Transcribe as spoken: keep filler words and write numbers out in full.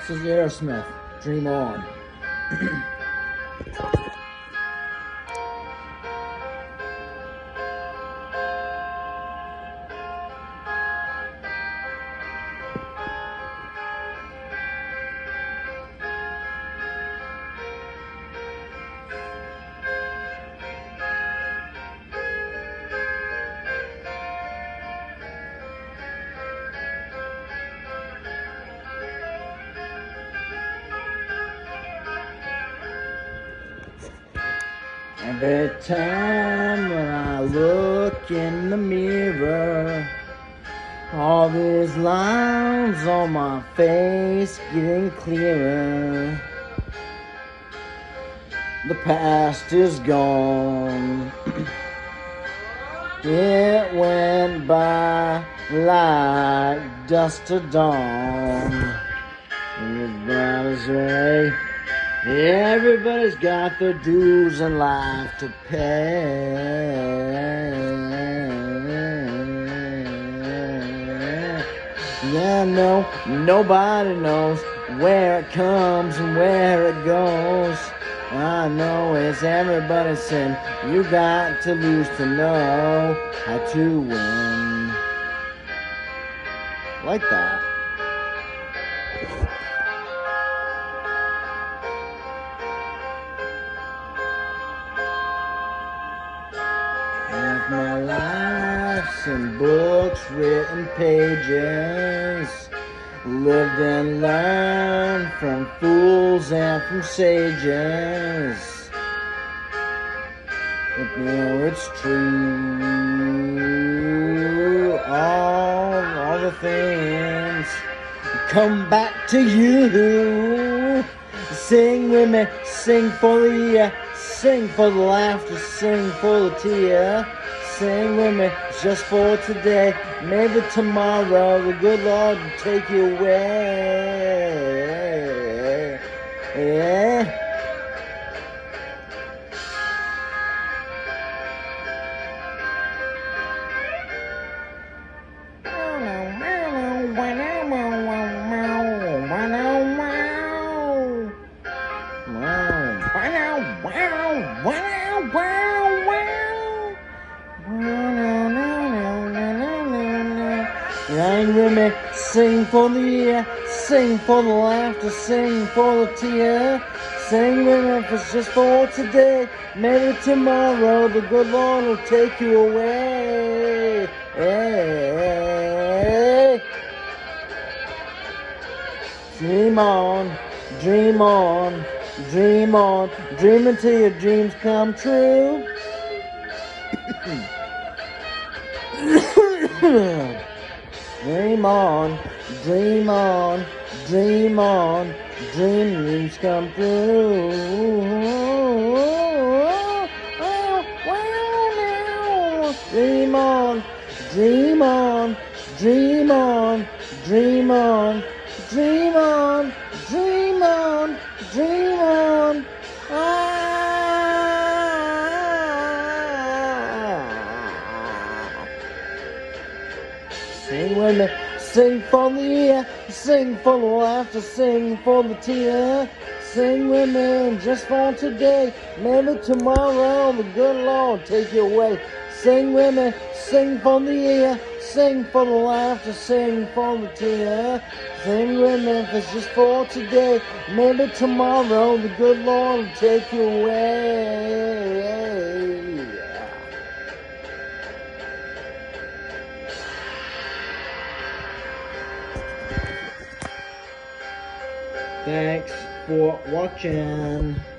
This is Aerosmith, Dream On. Every time when I look in the mirror, all these lines on my face getting clearer. The past is gone. It went by like dust to dawn. And the bright as day. Everybody's got their dues in life to pay. Yeah, no, nobody knows where it comes and where it goes. I know it's everybody's sin. You got to lose to know how to win. Like that. Half my life's in books, written pages. Lived and learned from fools and from sages. But now it's true. All, all the things come back to you. Sing with me, sing for the year. Sing for the laughter, sing for the tear. Sing with me, just for today. Maybe tomorrow the good Lord will take you away. Yeah. Sing with me, sing for the year, sing for the laughter, sing for the tear. Sing with me if it's just for today. Maybe tomorrow the good Lord will take you away. Hey. Dream on, dream on, dream on, dream until your dreams come true. Dream on, dream on, dream on, dreams come true. Dream on, dream on, dream on, dream on, dream on, dream on, dream on. Sing with me, sing for the year, sing for the laughter, sing for the tear. Sing with me just for today. Maybe tomorrow the good Lord take you away. Sing with me, sing for the year, sing for the laughter, sing for the tear. Sing with me if it's just for today. Maybe tomorrow the good Lord will take you away. Thanks for watching.